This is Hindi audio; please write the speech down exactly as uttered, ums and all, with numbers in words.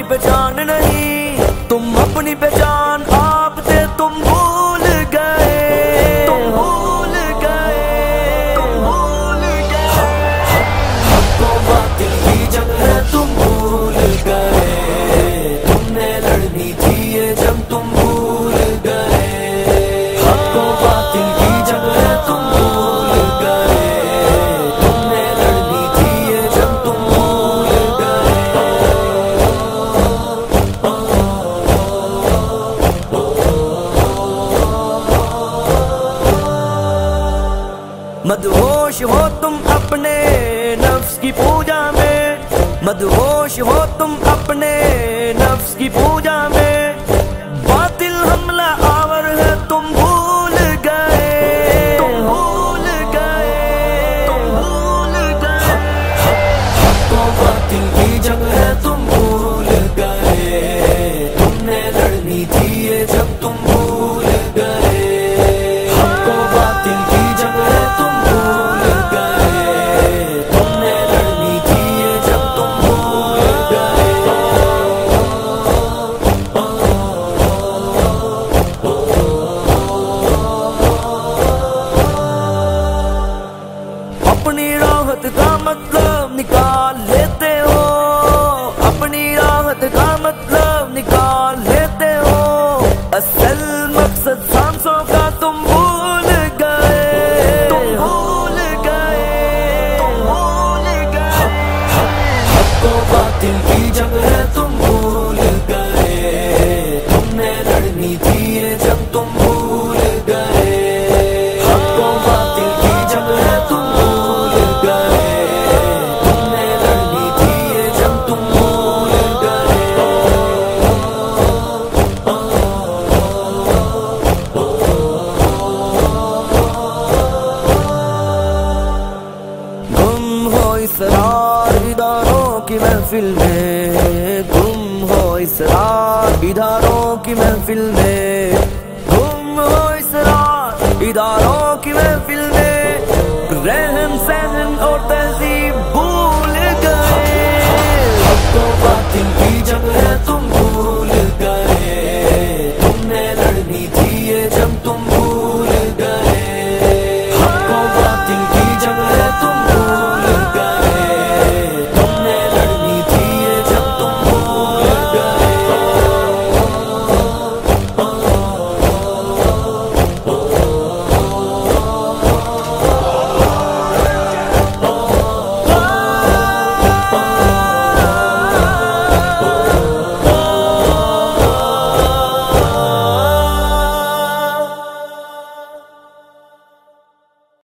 पहचान नहीं, तुम अपनी पहचान आप थे, तुम भूल गए, तुम भूल गए, तुम भूल गए। हक़ और बातिल की जंग है तुम भूल गए, तुमने लड़नी थी ये जंग तुम भूल गए। हक़ और बातिल की जंग है तुम भूल गए, तुमने लड़नी थी ये जंग तुम भूल गए। मदहोश हो तुम अपने नफ्स की पूजा में, मदहोश हो तुम अपने नफ्स की पूजा में। बातिल हमला आवर है तुम भूल गए, तुम भूल गए, तुम भूल गए। हक़ और बातिल की जंग है तुम भूल गए, तुमने लड़नी थी ये जंग तुम भूल गए। हक़ और बातिल की जंग है तुम भूल गए, तुमने लड़नी थी ये जंग तुम भूल गए। अपनी राहत का मतलब निकाल लेते हो, अपनी राहत का मतलब निकाल लेते हो। असल मकसद सांसों का तुम भूल गए, तुम भूल गए, तुम भूल गए। हक़ और बातिल की जंग है तुम भूल गए, तुमने लड़नी थी ये जंग तुम भूल गए। हक़ और बातिल की जंग है तुम भूल गए, तुमने लड़नी थी ये जंग तुम भूल गए। गुम हो इसरार इदारों की महफिल में, गुम हो इसरार इदारों की महफिल में, गुम हो इसरार इदारों की महफिल में। रहन सहन और तहजीब भूल गए। हक़ और बातिल की जंग है